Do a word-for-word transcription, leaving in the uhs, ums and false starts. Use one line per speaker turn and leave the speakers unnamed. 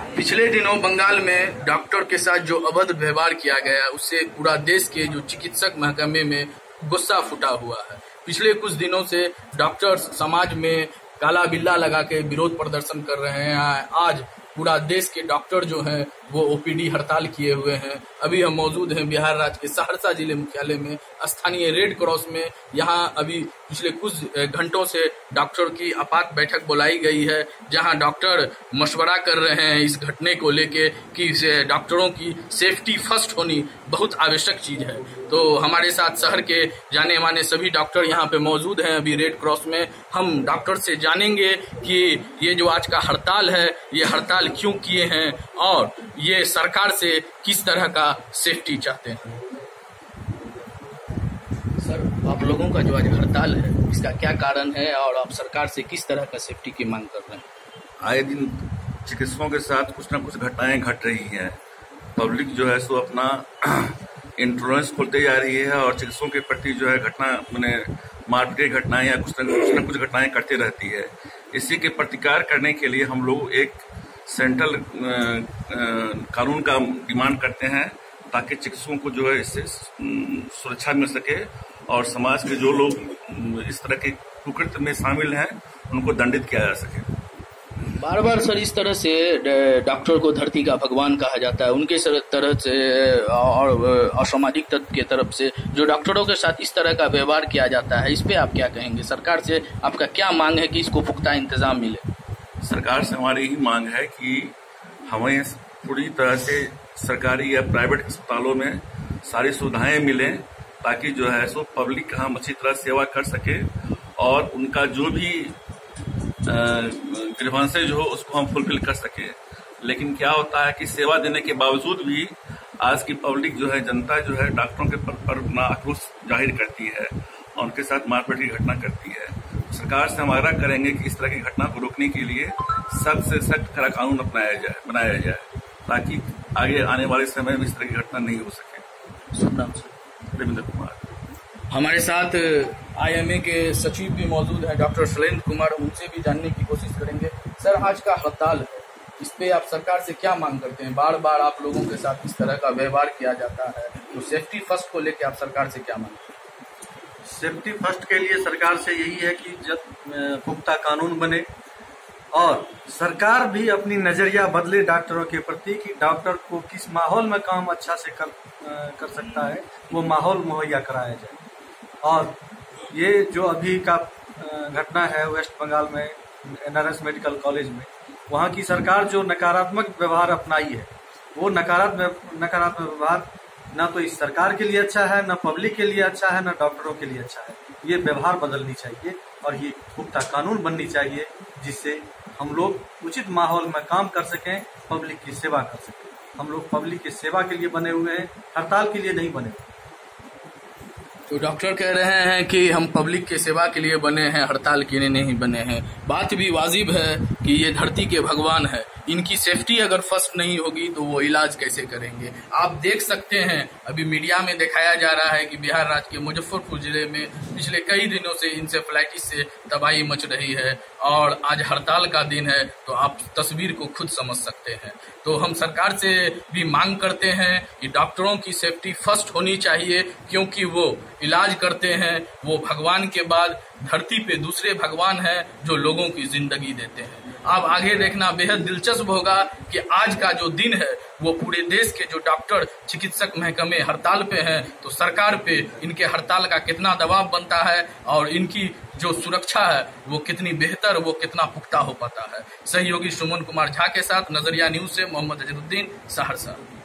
पिछले दिनों बंगाल में डॉक्टर के साथ जो अभद्र व्यवहार किया गया, उससे पूरा देश के जो चिकित्सक महकमे में गुस्सा फूटा हुआ है। पिछले कुछ दिनों से डॉक्टर समाज में काला बिल्ला लगा के विरोध प्रदर्शन कर रहे हैं। आज पूरा देश के डॉक्टर जो हैं वो ओपीडी हड़ताल किए हुए हैं। अभी हम मौजूद हैं बिहार राज्य के सहरसा जिले मुख्यालय में, स्थानीय रेड क्रॉस में। यहाँ अभी पिछले कुछ घंटों से डॉक्टर की आपात बैठक बुलाई गई है, जहां डॉक्टर मशवरा कर रहे हैं इस घटने को लेके कि डॉक्टरों की सेफ्टी फर्स्ट होनी बहुत आवश्यक चीज है। तो हमारे साथ शहर के जाने माने सभी डॉक्टर यहाँ पे मौजूद हैं अभी रेड क्रॉस में। हम डॉक्टर से जानेंगे कि ये जो आज का हड़ताल है, ये हड़ताल क्यों किए हैं और ये सरकार से किस तरह का सेफ्टी चाहते हैं। सर, आप लोगों का जो आज हड़ताल है, इसका क्या कारण है और आप सरकार से किस तरह का सेफ्टी की मांग कर रहे हैं?
आए दिन चिकित्सकों के साथ कुछ ना कुछ घटनाएं घट रही हैं। पब्लिक जो है सो अपना इंटॉलरेंस खोलते जा रही है और चिकित्सकों के प्रति जो है घटना मैंने मारपीट की घटनाएं या कुछ ना कुछ ना कुछ घटनाएं करती रहती है। इसी के प्रतिकार करने के लिए हम लोग एक सेंट्रल कानून का डिमांड करते हैं, ताकि चिकित्सकों को जो है इससे सुरक्षा मिल सके और समाज के जो लोग इस तरह के कुकृत्य में शामिल हैं उनको दंडित किया जा सके।
बार बार सर इस तरह से डॉक्टर को धरती का भगवान कहा जाता है, उनके तरह से और असामाजिक तत्व की तरफ से जो डॉक्टरों के साथ इस तरह का व्यवहार किया जाता है, इस पे आप क्या कहेंगे? सरकार से आपका क्या मांग है कि इसको पुख्ता इंतजाम मिले?
सरकार से हमारी यही मांग है कि हमें पूरी तरह से सरकारी या प्राइवेट अस्पतालों में सारी सुविधाएं मिलें, ताकि जो है सो पब्लिक हम अच्छी तरह सेवा कर सके और उनका जो भी ग्रीवांसेज हो उसको हम फुलफिल कर सके। लेकिन क्या होता है कि सेवा देने के बावजूद भी आज की पब्लिक जो है, जनता जो है, डॉक्टरों के पर अपना आक्रोश जाहिर करती है और उनके साथ मारपीट की घटना करती है। सरकार से हम आग्रह करेंगे कि इस तरह की घटना को रोकने के लिए सख्त से सख्त कड़ा कानून अपनाया जाए बनाया जाए, ताकि आगे आने वाले समय में इस तरह की घटना नहीं हो सके।
शुभ नाम सर?
रविंद्र कुमार।
हमारे साथ आईएमए के सचिव भी मौजूद हैं, डॉक्टर शैलेंद्र कुमार, उनसे भी जानने की कोशिश करेंगे। सर, आज का हड़ताल है, इस पे आप सरकार से क्या मांग करते हैं? बार बार आप लोगों के साथ इस तरह का व्यवहार किया जाता है, तो सेफ्टी फर्स्ट को लेकर आप सरकार से क्या मांगते हैं?
सेफ्टी फर्स्ट के लिए सरकार से यही है कि जब पुख्ता कानून बने और सरकार भी अपनी नजरिया बदले डॉक्टरों के प्रति कि डॉक्टर को किस माहौल में काम अच्छा से कर कर सकता है, वो माहौल मुहैया कराया जाए। और ये जो अभी का घटना है वेस्ट बंगाल में एनआरएस मेडिकल कॉलेज में, वहाँ की सरकार जो नकारात्मक व्यवहार अपनाई है, वो नकारात्मक नकारात्मक व्यवहार ना तो इस सरकार के लिए अच्छा है, ना पब्लिक के लिए अच्छा है, ना डॉक्टरों के लिए अच्छा है। ये व्यवहार बदलनी चाहिए और ये पुख्ता कानून बननी चाहिए, जिससे हम लोग उचित माहौल में काम कर सकें, पब्लिक की सेवा कर सकें। हम लोग पब्लिक की सेवा के लिए बने हुए हैं, हड़ताल के लिए नहीं बने हुए।
तो डॉक्टर कह रहे हैं कि हम पब्लिक के सेवा के लिए बने हैं, हड़ताल के लिए नहीं बने हैं। बात भी वाजिब है कि ये धरती के भगवान है, इनकी सेफ्टी अगर फर्स्ट नहीं होगी तो वो इलाज कैसे करेंगे? आप देख सकते हैं अभी मीडिया में दिखाया जा रहा है कि बिहार राज्य के मुजफ्फरपुर जिले में पिछले कई दिनों से इंसेफ्लाइटिस से तबाही मच रही है और आज हड़ताल का दिन है, तो आप तस्वीर को खुद समझ सकते हैं। तो हम सरकार से भी मांग करते हैं कि डॉक्टरों की सेफ्टी फर्स्ट होनी चाहिए, क्योंकि वो इलाज करते हैं। वो भगवान के बाद धरती पे दूसरे भगवान हैं जो लोगों की जिंदगी देते हैं। अब आगे देखना बेहद दिलचस्प होगा कि आज का जो दिन है वो पूरे देश के जो डॉक्टर चिकित्सक महकमे हड़ताल पे हैं, तो सरकार पे इनके हड़ताल का कितना दबाव बनता है और इनकी जो सुरक्षा है वो कितनी बेहतर, वो कितना पुख्ता हो पाता है। सहयोगी सुमन कुमार झा के साथ नजरिया न्यूज से मोहम्मद अजरुद्दीन, सहरसा।